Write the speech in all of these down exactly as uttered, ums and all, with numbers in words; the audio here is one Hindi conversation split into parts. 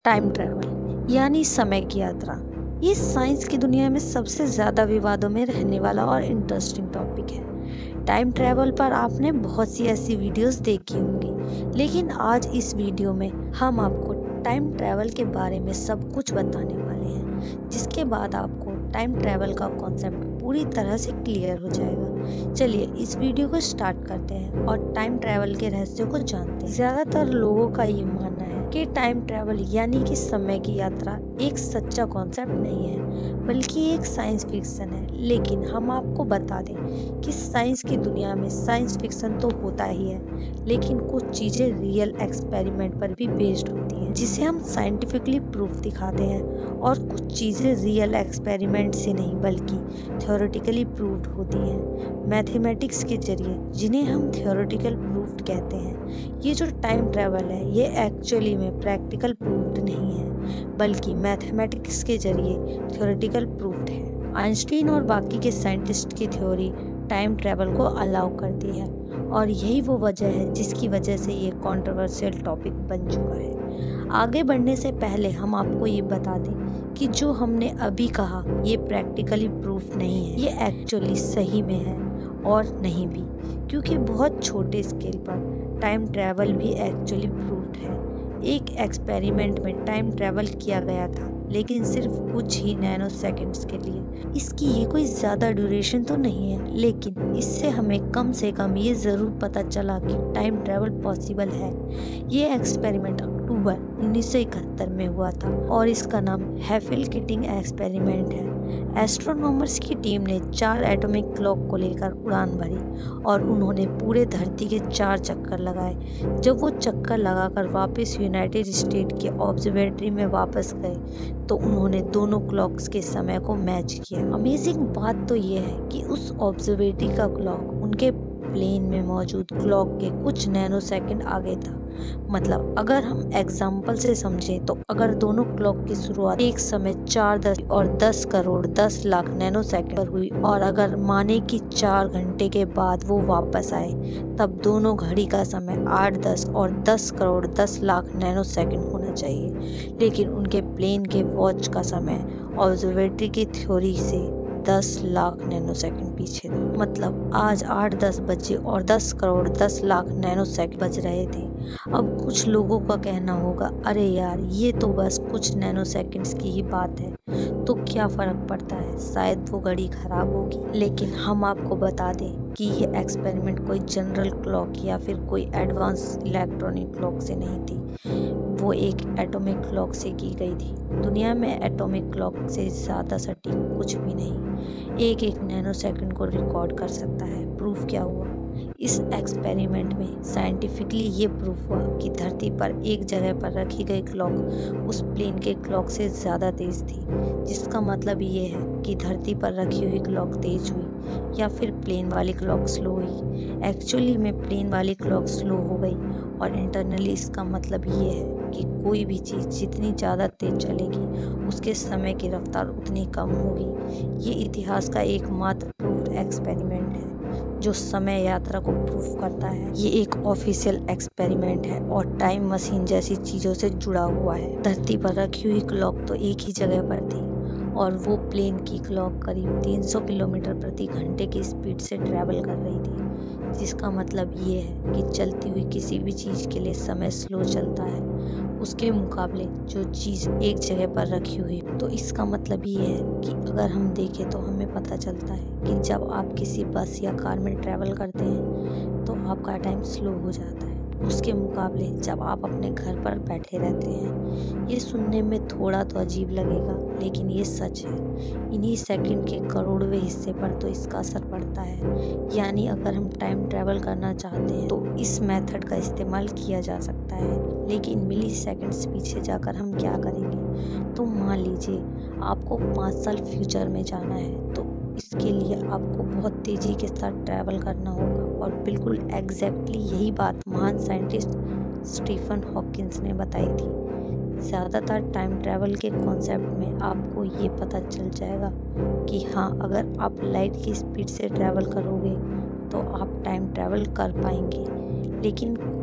टाइम ट्रैवल यानी समय की यात्रा, ये साइंस की दुनिया में सबसे ज़्यादा विवादों में रहने वाला और इंटरेस्टिंग टॉपिक है। टाइम ट्रैवल पर आपने बहुत सी ऐसी वीडियोस देखी होंगी, लेकिन आज इस वीडियो में हम आपको टाइम ट्रैवल के बारे में सब कुछ बताने वाले हैं, जिसके बाद आपको टाइम ट्रैवल का कॉन्सेप्ट पूरी तरह से क्लियर हो जाएगा। चलिए इस वीडियो को स्टार्ट करते हैं और टाइम ट्रैवल के रहस्यों को जानते हैं। ज़्यादातर लोगों का ये मानना है कि टाइम ट्रैवल यानी कि समय की यात्रा एक सच्चा कॉन्सेप्ट नहीं है, बल्कि एक साइंस फिक्शन है। लेकिन हम आपको बता दें कि साइंस की दुनिया में साइंस फिक्शन तो होता ही है, लेकिन कुछ चीज़ें रियल एक्सपेरिमेंट पर भी बेस्ड होती हैं, जिसे हम साइंटिफिकली प्रूफ दिखाते हैं। और कुछ चीज़ें रियल एक्सपेरिमेंट से नहीं बल्कि थ्योरेटिकली प्रूव्ड होती हैं मैथमेटिक्स के जरिए, जिन्हें हम थ्योरेटिकल प्रूफ्ड कहते हैं। ये जो टाइम ट्रैवल है ये एक्चुअली में प्रैक्टिकल प्रूफ्ड नहीं है, बल्कि मैथमेटिक्स के जरिए थ्योरेटिकल प्रूफ्ड है। आइंस्टीन और बाकी के साइंटिस्ट की थ्योरी टाइम ट्रैवल को अलाउ करती है, और यही वो वजह है जिसकी वजह से ये कंट्रोवर्शियल टॉपिक बन चुका है। आगे बढ़ने से पहले हम आपको ये बता दें कि जो हमने अभी कहा ये प्रैक्टिकली प्रूफ नहीं है, ये एक्चुअली सही में है और नहीं भी, क्योंकि बहुत छोटे स्केल पर टाइम ट्रैवल भी एक्चुअली प्रूफ्ड है। एक एक्सपेरिमेंट में टाइम ट्रैवल किया गया था, लेकिन सिर्फ कुछ ही नैनो सेकेंड्स के लिए। इसकी ये कोई ज़्यादा ड्यूरेशन तो नहीं है, लेकिन इससे हमें कम से कम ये ज़रूर पता चला कि टाइम ट्रैवल पॉसिबल है। ये एक्सपेरिमेंट अक्टूबर उन्नीस सौ इकहत्तर में हुआ था और इसका नाम हैफिल किटिंग एक्सपेरिमेंट है। एस्ट्रोनॉमर्स की टीम ने चार एटॉमिक क्लॉक को लेकर उड़ान भरी और उन्होंने पूरे धरती के चार चक्कर लगाए। जब वो चक्कर लगाकर वापस यूनाइटेड स्टेट के ऑब्जर्वेटरी में वापस गए तो उन्होंने दोनों क्लॉक्स के समय को मैच किया। अमेजिंग बात तो ये है कि उस ऑब्जर्वेटरी का क्लॉक उनके प्लेन में मौजूद क्लॉक के कुछ नैनो सेकंड आगे था। मतलब अगर हम एग्जाम्पल से समझें तो अगर दोनों क्लॉक की शुरुआत एक समय चार दस और दस करोड़ दस लाख नैनो सेकंड पर हुई, और अगर माने कि चार घंटे के बाद वो वापस आए, तब दोनों घड़ी का समय आठ दस और दस करोड़ दस लाख नैनो सेकंड होना चाहिए। लेकिन उनके प्लेन के वॉच का समय ऑब्जर्वेटरी की थ्योरी से दस लाख नैनो सेकंड पीछे था। मतलब आज आठ दस बजे और दस करोड़ दस लाख नैनो सेकंड बज रहे थे। अब कुछ लोगों का कहना होगा, अरे यार ये तो बस कुछ नैनो सेकंड्स की ही बात है, तो क्या फ़र्क पड़ता है, शायद वो घड़ी खराब होगी। लेकिन हम आपको बता दें कि ये एक्सपेरिमेंट कोई जनरल क्लॉक या फिर कोई एडवांस इलेक्ट्रॉनिक क्लॉक से नहीं थी, वो एक एटॉमिक क्लॉक से की गई थी। दुनिया में एटॉमिक क्लॉक से ज़्यादा सटीक कुछ भी नहीं एक एक नैनो सेकंड को रिकॉर्ड कर सकता है। प्रूफ क्या हुआ? इस एक्सपेरिमेंट में साइंटिफिकली ये प्रूफ हुआ कि धरती पर एक जगह पर रखी गई क्लॉक उस प्लेन के क्लॉक से ज़्यादा तेज़ थी, जिसका मतलब ये है कि धरती पर रखी हुई क्लॉक तेज हुई या फिर प्लेन वाली क्लॉक स्लो हुई। एक्चुअली में प्लेन वाली क्लॉक स्लो हो गई, और इंटरनली इसका मतलब ये है कि कोई भी चीज़ जितनी ज़्यादा तेज चलेगी उसके समय की रफ्तार उतनी कम होगी। ये इतिहास का एकमात्र प्रूफ्ड एक्सपेरिमेंट है जो समय यात्रा को प्रूफ करता है। ये एक ऑफिशियल एक्सपेरिमेंट है और टाइम मशीन जैसी चीज़ों से जुड़ा हुआ है। धरती पर रखी हुई क्लॉक तो एक ही जगह पर थी, और वो प्लेन की क्लॉक करीब तीन सौ किलोमीटर प्रति घंटे की स्पीड से ट्रैवल कर रही थी, जिसका मतलब ये है कि चलती हुई किसी भी चीज़ के लिए समय स्लो चलता है उसके मुकाबले जो चीज़ एक जगह पर रखी हुई। तो इसका मतलब ये है कि अगर हम देखें तो हमें पता चलता है कि जब आप किसी बस या कार में ट्रैवल करते हैं तो आपका टाइम स्लो हो जाता है उसके मुकाबले जब आप अपने घर पर बैठे रहते हैं। ये सुनने में थोड़ा तो अजीब लगेगा, लेकिन ये सच है। इन्हीं सेकंड के करोड़वें हिस्से पर तो इसका असर पड़ता है। यानी अगर हम टाइम ट्रैवल करना चाहते हैं तो इस मेथड का इस्तेमाल किया जा सकता है। लेकिन मिली सेकेंड्स पीछे जाकर हम क्या करेंगे? तो मान लीजिए आपको पाँच साल फ्यूचर में जाना है, तो इसके लिए आपको बहुत तेज़ी के साथ ट्रैवल करना होगा। और बिल्कुल एग्जैक्टली यही बात महान साइंटिस्ट स्टीफन हॉकिंस ने बताई थी। ज़्यादातर टाइम ट्रैवल के कॉन्सेप्ट में आपको ये पता चल जाएगा कि हाँ, अगर आप लाइट की स्पीड से ट्रैवल करोगे तो आप टाइम ट्रैवल कर पाएंगे। लेकिन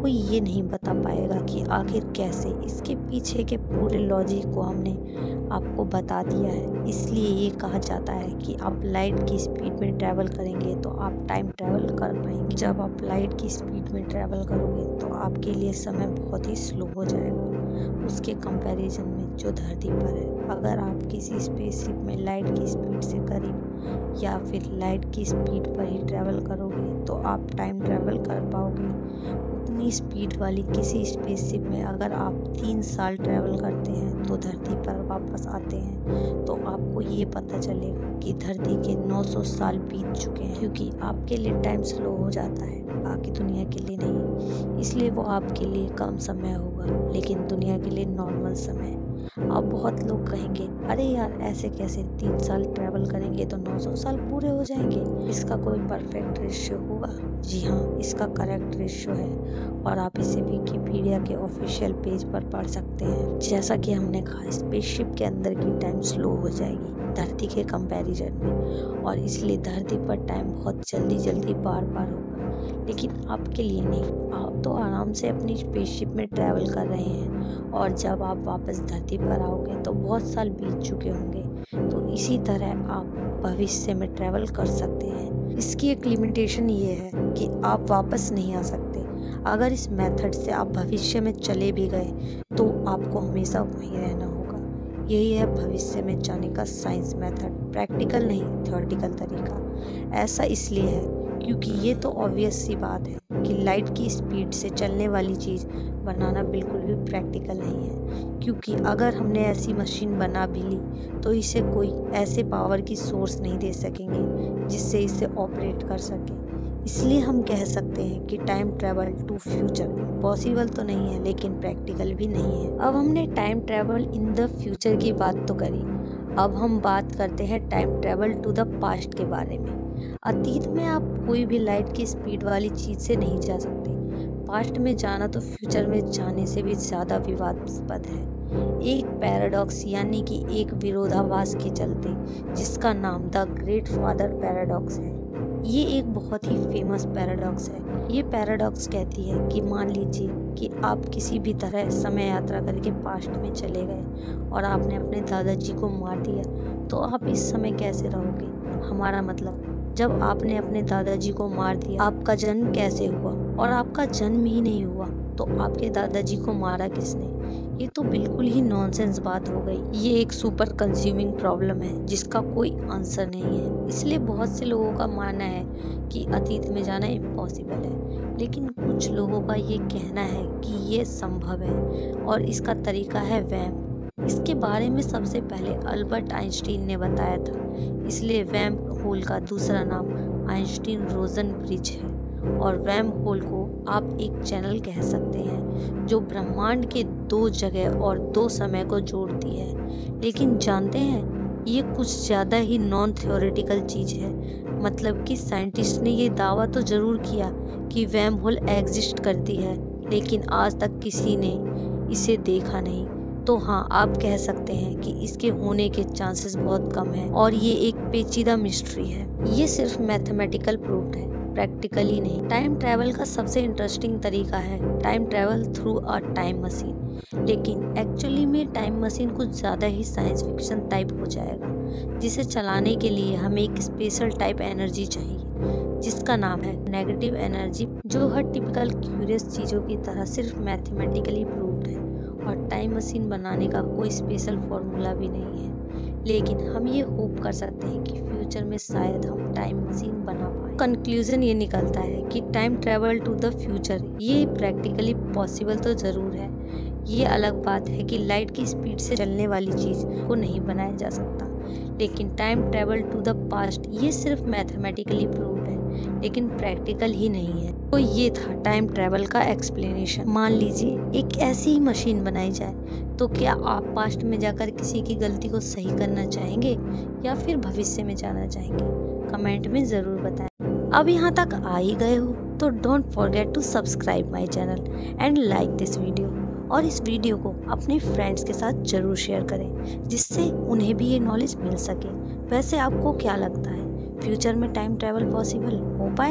कोई ये नहीं बता पाएगा कि आखिर कैसे। इसके पीछे के पूरे लॉजिक को हमने आपको बता दिया है। इसलिए ये कहा जाता है कि आप लाइट की स्पीड में ट्रैवल करेंगे तो आप टाइम ट्रैवल कर पाएंगे। जब आप लाइट की स्पीड में ट्रैवल करोगे तो आपके लिए समय बहुत ही स्लो हो जाएगा उसके कंपैरिजन में जो धरती पर है। अगर आप किसी स्पेसशिप में लाइट की स्पीड से करीब या फिर लाइट की स्पीड पर ही ट्रैवल करोगे तो आप टाइम ट्रैवल कर पाओगे। उतनी स्पीड वाली किसी स्पेसशिप में अगर आप तीन साल ट्रैवल करते हैं तो धरती पर वापस आते हैं तो आपको ये पता चलेगा कि धरती के नौ सौ साल बीत चुके हैं, क्योंकि आपके लिए टाइम स्लो हो जाता है, बाकी दुनिया के लिए नहीं। इसलिए वो आपके लिए कम समय होगा लेकिन दुनिया के लिए नॉर्मल समय। अब बहुत लोग कहेंगे, अरे यार ऐसे कैसे, तीन साल ट्रैवल करेंगे तो नौ सौ साल पूरे हो जाएंगे, इसका कोई परफेक्ट रेशियो होगा? जी हाँ, इसका करेक्ट रेशियो है और आप इसे विकिपीडिया के ऑफिशियल पेज पर पढ़ सकते हैं। जैसा कि हमने कहा, स्पेसशिप के अंदर की टाइम स्लो हो जाएगी धरती के कंपैरिजन में और इसलिए धरती पर टाइम बहुत जल्दी जल्दी बार बार होगा, लेकिन आपके लिए नहीं। आप तो आराम से अपनी स्पेसशिप में ट्रैवल कर रहे हैं और जब आप वापस धरती पर आओगे तो बहुत साल बीत चुके होंगे। तो इसी तरह आप भविष्य में ट्रैवल कर सकते हैं। इसकी एक लिमिटेशन ये है कि आप वापस नहीं आ सकते। अगर इस मेथड से आप भविष्य में चले भी गए तो आपको हमेशा वहीं रहना होगा। यही है भविष्य में जाने का साइंस मेथड, प्रैक्टिकल नहीं, थ्योरेटिकल तरीका। ऐसा इसलिए है क्योंकि ये तो ऑब्वियस सी बात है कि लाइट की स्पीड से चलने वाली चीज़ बनाना बिल्कुल भी प्रैक्टिकल नहीं है, क्योंकि अगर हमने ऐसी मशीन बना भी ली तो इसे कोई ऐसे पावर की सोर्स नहीं दे सकेंगे जिससे इसे ऑपरेट कर सके। इसलिए हम कह सकते हैं कि time travel to future possible तो नहीं है लेकिन प्रैक्टिकल भी नहीं है। अब हमने time travel in the future की बात तो करी, अब हम बात करते हैं time travel to the past के बारे में। अतीत में आप कोई भी लाइट की स्पीड वाली चीज़ से नहीं जा सकते। पास्ट में जाना तो फ्यूचर में जाने से भी ज़्यादा विवादास्पद है, एक पैराडॉक्स यानी कि एक विरोधाभास के चलते, जिसका नाम द ग्रेट फादर पैराडॉक्स है। ये एक बहुत ही फेमस पैराडॉक्स है। ये पैराडॉक्स कहती है कि मान लीजिए कि आप किसी भी तरह समय यात्रा करके पास्ट में चले गए और आपने अपने दादाजी को मार दिया तो आप इस समय कैसे रहोगे। हमारा मतलब, जब आपने अपने दादाजी को मार दिया आपका जन्म कैसे हुआ, और आपका जन्म ही नहीं हुआ तो आपके दादाजी को मारा किसने। ये तो बिल्कुल ही नॉनसेंस बात हो गई। ये एक सुपर कंज्यूमिंग प्रॉब्लम है जिसका कोई आंसर नहीं है। इसलिए बहुत से लोगों का मानना है कि अतीत में जाना इम्पॉसिबल है, लेकिन कुछ लोगों का ये कहना है कि ये संभव है और इसका तरीका है वैम। इसके बारे में सबसे पहले अल्बर्ट आइंस्टीन ने बताया था, इसलिए वैम होल का दूसरा नाम आइंस्टीन रोजन ब्रिज है। और वैम होल को आप एक चैनल कह सकते हैं जो ब्रह्मांड के दो जगह और दो समय को जोड़ती है। लेकिन जानते हैं, ये कुछ ज़्यादा ही नॉन थ्योरेटिकल चीज़ है। मतलब कि साइंटिस्ट ने ये दावा तो ज़रूर किया कि वैम होल एग्जिस्ट करती है, लेकिन आज तक किसी ने इसे देखा नहीं। तो हाँ, आप कह सकते हैं कि इसके होने के चांसेस बहुत कम हैं और ये एक पेचीदा मिस्ट्री है। ये सिर्फ मैथमेटिकल प्रूफ है, प्रैक्टिकली नहीं। टाइम ट्रैवल का सबसे इंटरेस्टिंग तरीका है time travel through a time machine, लेकिन एक्चुअली में टाइम मशीन कुछ ज़्यादा ही साइंस फिक्शन टाइप हो जाएगा, जिसे चलाने के लिए हमें एक स्पेशल टाइप एनर्जी चाहिए जिसका नाम है नेगेटिव एनर्जी, जो हर टिपिकल क्यूरियस चीज़ों की तरह सिर्फ मैथमेटिकली प्रूव्ड है और टाइम मशीन बनाने का कोई स्पेशल फॉर्मूला भी नहीं है। लेकिन हम ये होप कर सकते हैं कि फ्यूचर में शायद हम टाइम मशीन बना पाए। कंक्लूजन ये निकलता है कि time travel to the future ये प्रैक्टिकली पॉसिबल तो ज़रूर है। ये अलग बात है कि लाइट की स्पीड से चलने वाली चीज़ को नहीं बनाया जा सकता, लेकिन time travel to the past ये सिर्फ मैथमेटिकली प्रूव्ड है लेकिन प्रैक्टिकल ही नहीं है। तो ये था टाइम ट्रैवल का एक्सप्लेनेशन। मान लीजिए एक ऐसी ही मशीन बनाई जाए तो क्या आप पास्ट में जाकर किसी की गलती को सही करना चाहेंगे या फिर भविष्य में जाना चाहेंगे? कमेंट में ज़रूर बताएं। अब यहाँ तक आ ही गए हो तो don't forget to subscribe my channel and like this video, और इस वीडियो को अपने फ्रेंड्स के साथ ज़रूर शेयर करें जिससे उन्हें भी ये नॉलेज मिल सके। वैसे आपको क्या लगता है, फ्यूचर में टाइम ट्रैवल पॉसिबल हो पाएगा?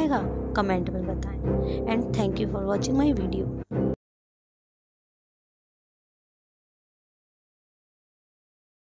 कमेंट में बताएं। And thank you for watching my video.